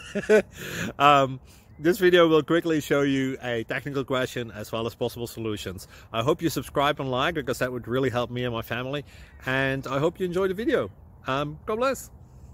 um, this video will quickly show you a technical question as well as possible solutions. I hope you subscribe and like, because that would really help me and my family. And I hope you enjoy the video. God bless.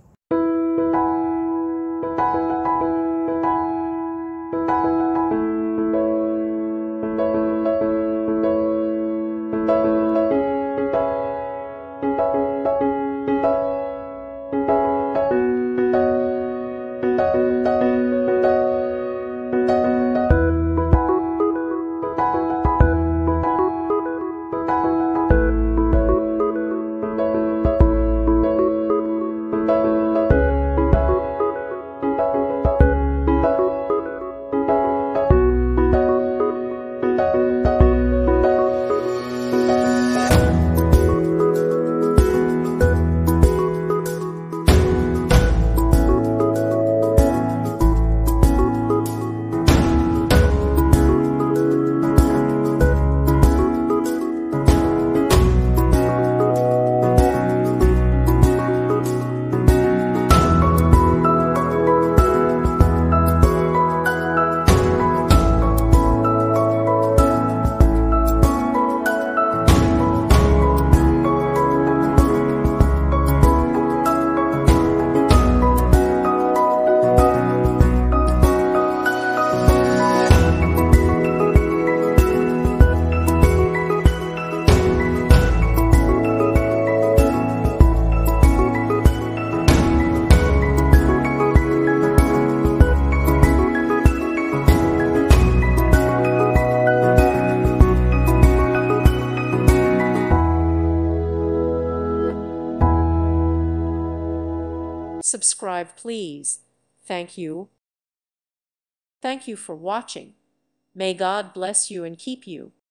Subscribe, please. Thank you. Thank you for watching. May God bless you and keep you.